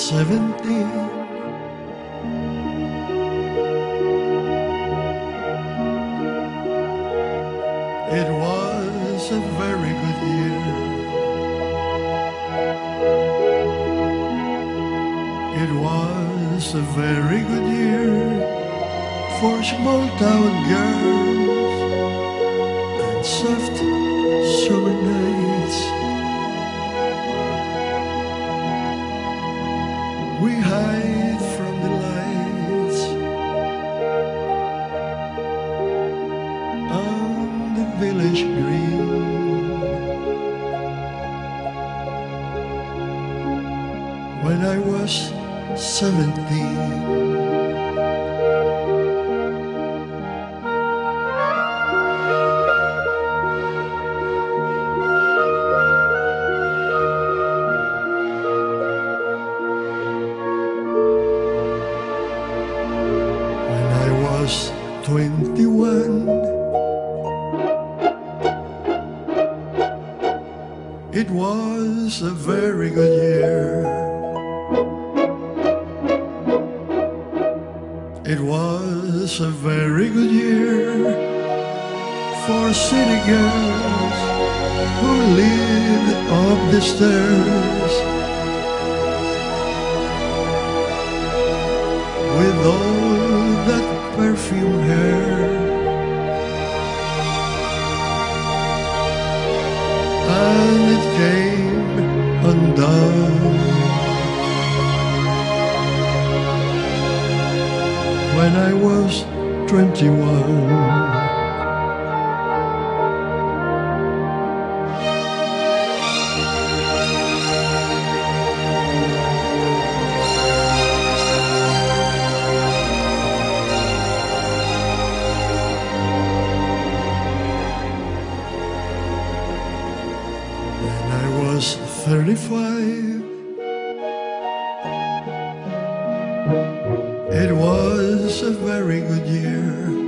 17. It was a very good year. It was a very good year for small town girls and soft summer nights. We hide from the lights on the village green. When I was 17, when I was 21, it was a very good year. It was a very good year for city girls who lived up the stairs with all that perfume hair. And it came undone when I was 21. When I was 35, it was a very good year.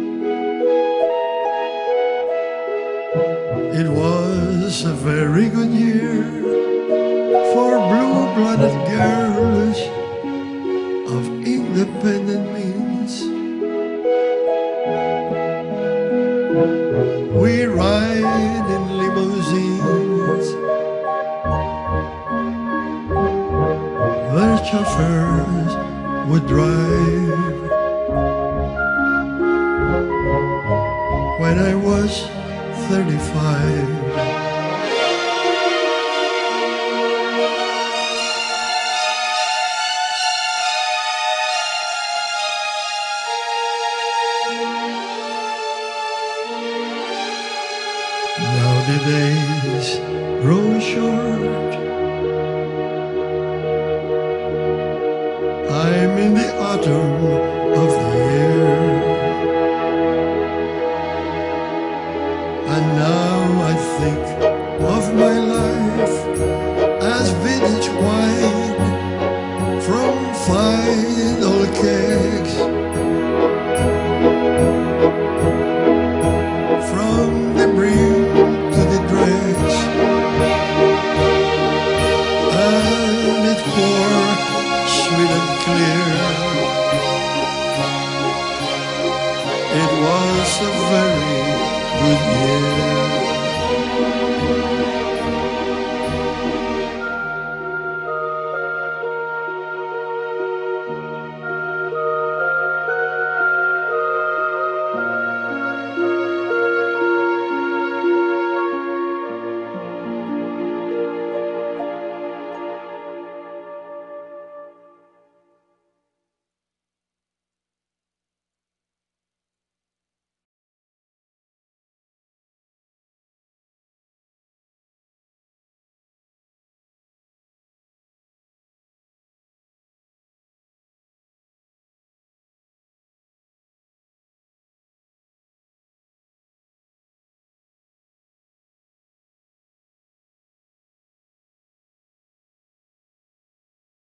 It was a very good year for blue-blooded girls of independent means. We ride in limousines, their chauffeurs would drive. When I was 35, now the days grow short. I'm in the autumn of the year, and now I think of my life as vintage wine from fine old kegs, from the brim to the dregs, and it pours sweet and clear. It was a very good year.